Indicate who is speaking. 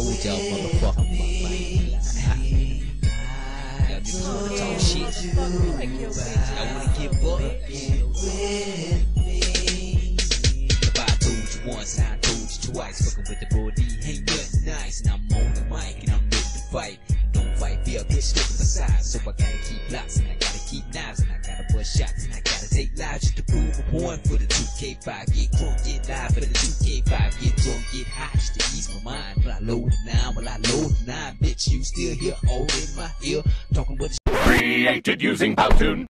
Speaker 1: told y'all motherfucker. Y'all niggas wanna talk shit. Y'all wanna give up. If I told you once and I told you twice, fucking with the body ain't nothing nice. And I'm on the mic and I'm ready to fight. Don't fight fear, bitch, look aside. So I gotta keep blocks and I gotta keep knives and I gotta bust shots and I gotta take lives just to prove a point for the 2K5. Get crunk, get live for the 2K5. Get drunk, get hot just to ease my mind. But I load the 9, well I load the 9. Bitch, you still here, all in my ear. Talking about
Speaker 2: created using Powtoon.